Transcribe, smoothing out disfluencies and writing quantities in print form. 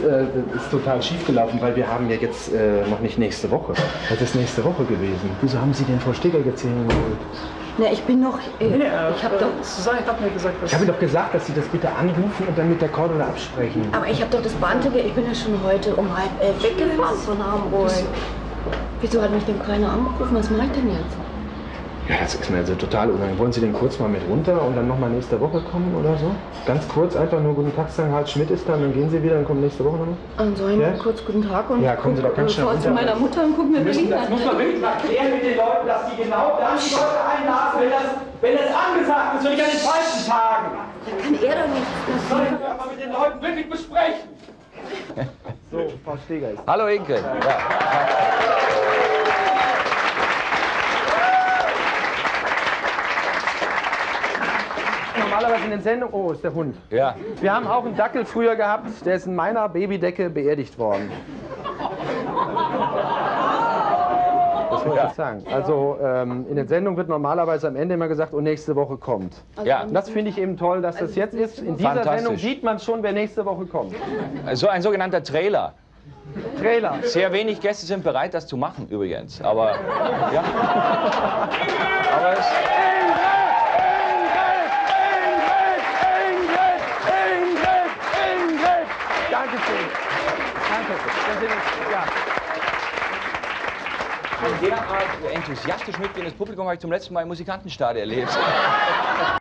ist total schief gelaufen, weil wir haben ja jetzt noch nicht nächste Woche. Das ist nächste Woche gewesen. Wieso haben Sie den Frau Steger jetzt hier geholt? Na, ich bin noch... ich habe doch... Susanne hat mir gesagt, Ich habe Ihnen doch gesagt, dass Sie das bitte anrufen und dann mit der Cordula absprechen. Aber ich habe doch das Bahnticket, ich bin ja schon heute um 10:30 weggefahren von Hamburg. Wieso hat mich denn keiner angerufen? Was mache ich denn jetzt? Ja, das ist mir also total unangenehm. Wollen Sie denn kurz mal mit runter und dann nochmal nächste Woche kommen oder so? Ganz kurz einfach nur guten Tag sagen, Harald Schmidt ist da und dann gehen Sie wieder und kommen nächste Woche nochmal? Und soll ich mal kurz guten Tag und ja, kommen Sie doch ganz schnell runter. zu meiner Mutter und gucken mir Berlin an. Das muss man wirklich erklären mit den Leuten, dass die genau dann die Leute einladen, wenn das angesagt ist und nicht an den falschen Tagen. Da kann er doch nichts. Das soll ich aber mit den Leuten wirklich besprechen. So, Frau Steger ist. Hallo Inke. Ja. Normalerweise in den Sendungen... Oh, ist der Hund. Ja. Wir haben auch einen Dackel früher gehabt, der ist in meiner Babydecke beerdigt worden. Das wollte ich sagen. Also in den Sendungen wird normalerweise am Ende immer gesagt, oh, nächste Woche kommt. Ja. Und das finde ich eben toll, dass das jetzt ist. In dieser Sendung sieht man schon, wer nächste Woche kommt. So ein sogenannter Trailer. Trailer. Sehr wenig Gäste sind bereit, das zu machen übrigens. Aber ja. Aber es Dankeschön. Danke. Ja. ein derart enthusiastisch mitgehendes Publikum habe ich zum letzten Mal im Musikantenstadel erlebt.